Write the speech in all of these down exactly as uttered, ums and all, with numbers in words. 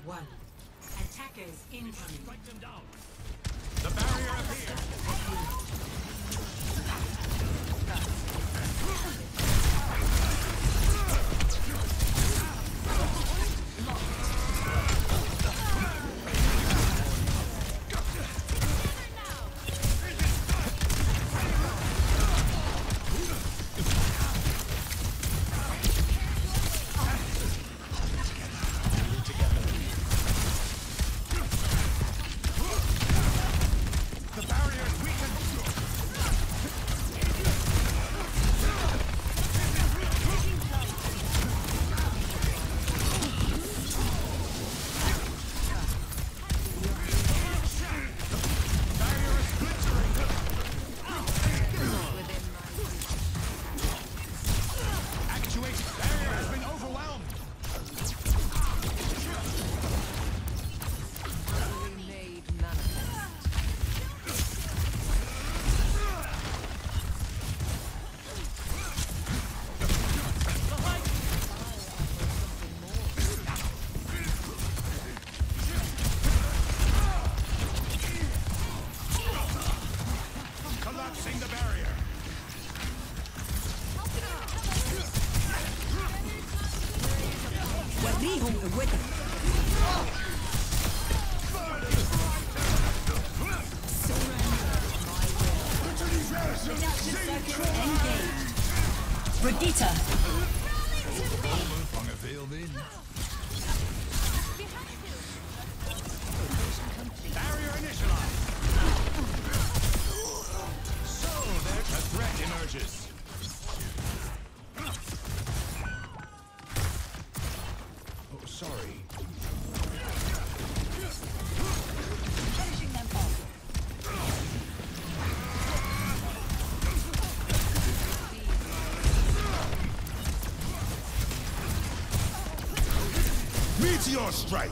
one. Attackers incoming. Strike them down. The barrier appears. Brigitte! Barrier initialized. So there's a threat emerges. Oh, sorry. Finishing them off. Meteor strike!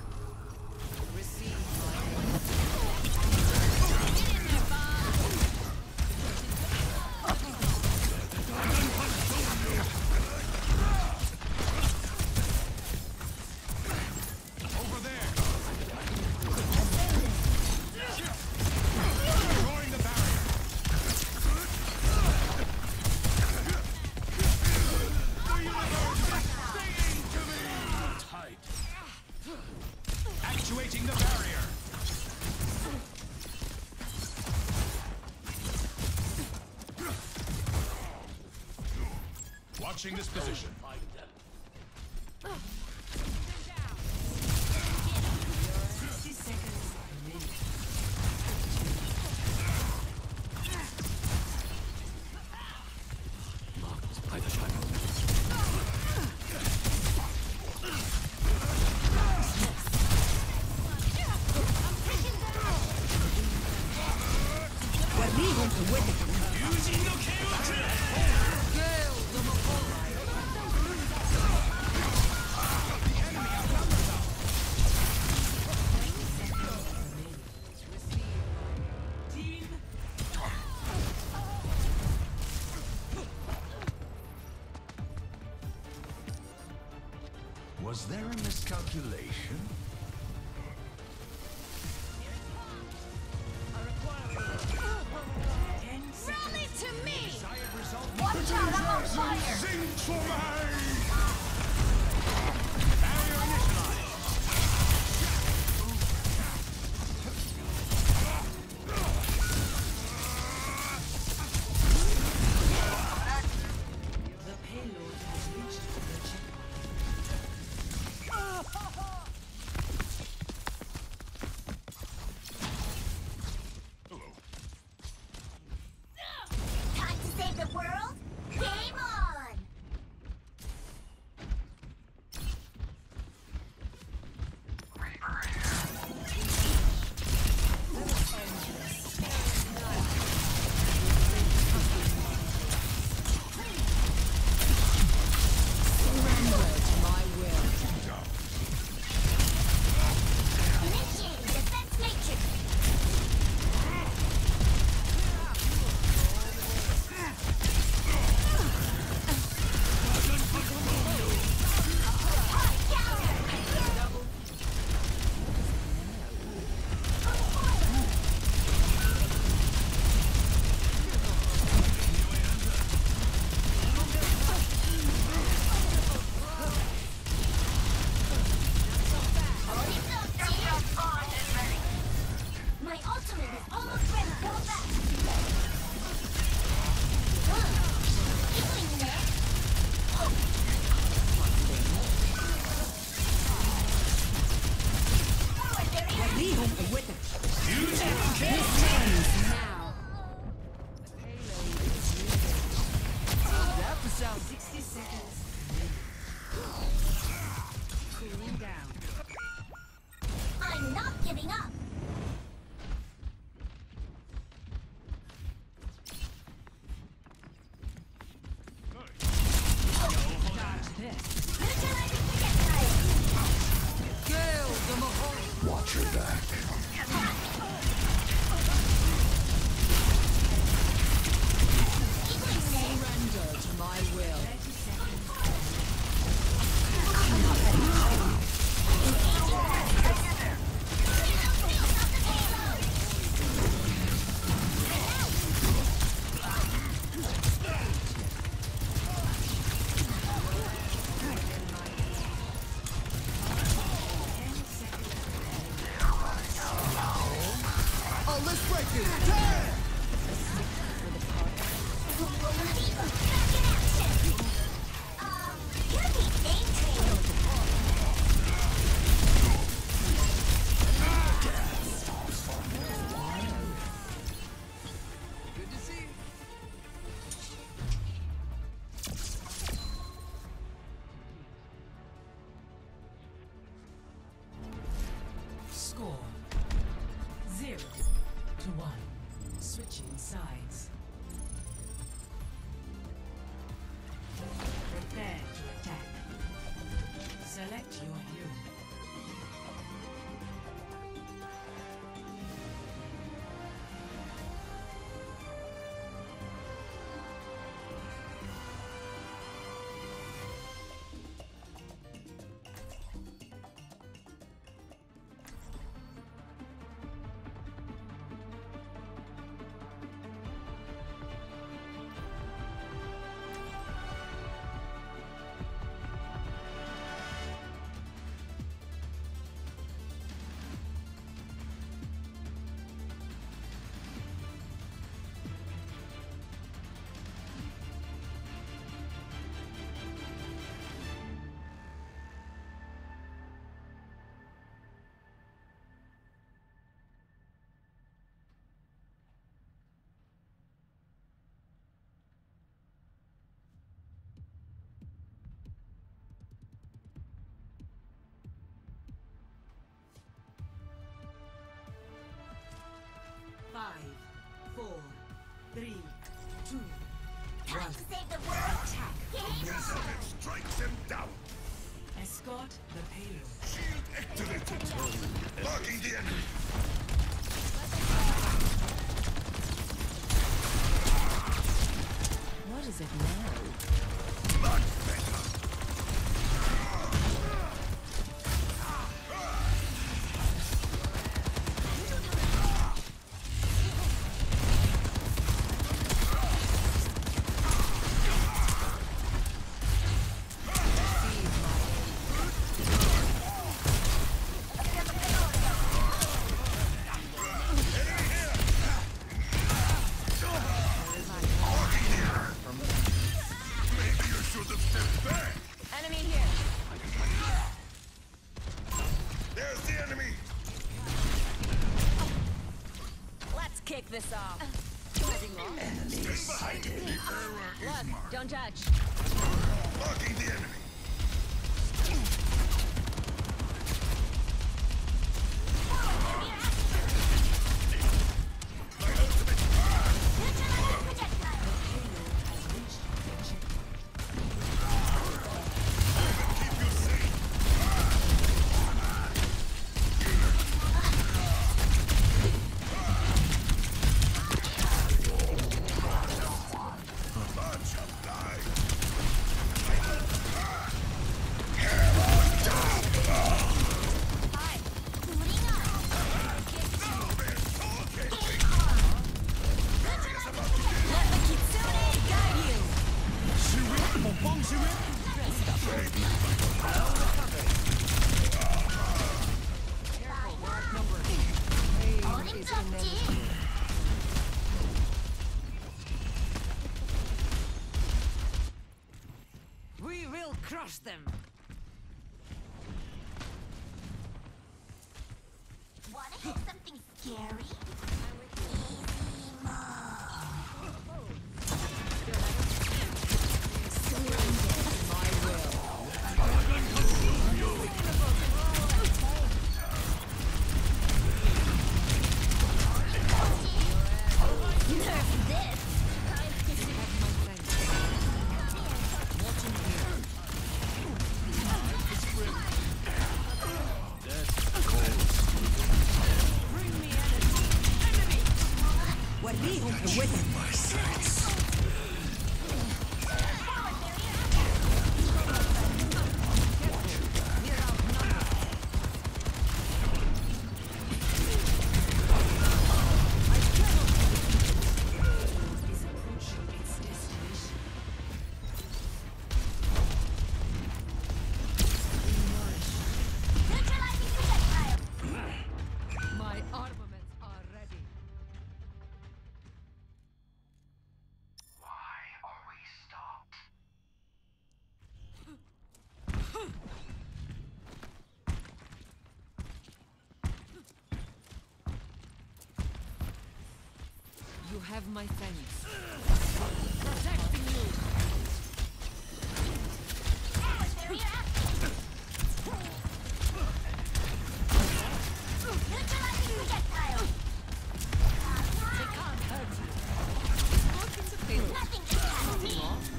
Actuating the barrier. Watching this position. sixty seconds remaining. Marked by the shadow. Was there a miscalculation? Rally to me! Watch out, I'm on fire! Sing for me! Barrier initialized. The payload has reached the checkpoint. with it. This ends now. That was out. sixty seconds. Cooling down. I'm not giving up. Dodge this. Neutralizing projectile. Watch your back. Surrender to my will. Oh, let's break it! Damn! Back in action. Um, you're the game trainer. Good to see you. Score zero to one. Switching sides. Prepare to attack. Select your hero. Five, four, three, two, Time one. to save the world. Attack. Resolute strikes him down. Escort the payload. Shield activated. Blocking the enemy. What is it now? Blood better. Maybe you should have stepped back. Enemy here. There's the enemy. Let's kick this off. Enemy sighted. The error is Look, marked. don't judge. Blocking the enemy. My ultimate. Neutralizing projectile. Keep you safe. Bunch of lies. Hi. Booting up. Game on. Let the Kitsune guide you. 어림잡지. We will crush them. Wanna hit scary? Is approaching its destination. Neutralizing projectile. My armaments are ready. Why are we stopped? You have my thanks. Protecting you. Forward barrier active. Neutralizing projectile. They can't hurt you. Look in the field. Nothing can catch me.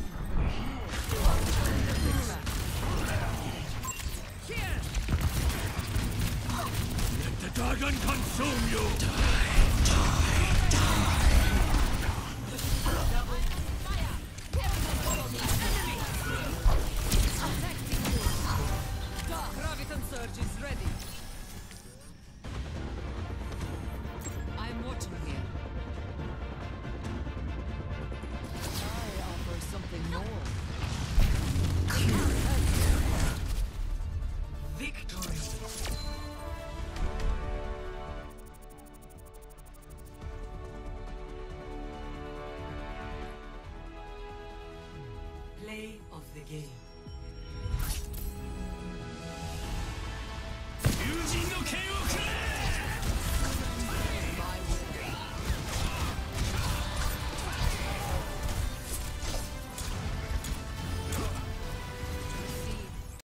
Here! Let the dragon consume you! Protecting you. Dark Graviton Surge is ready. I'm watching here. I offer something more. Victory.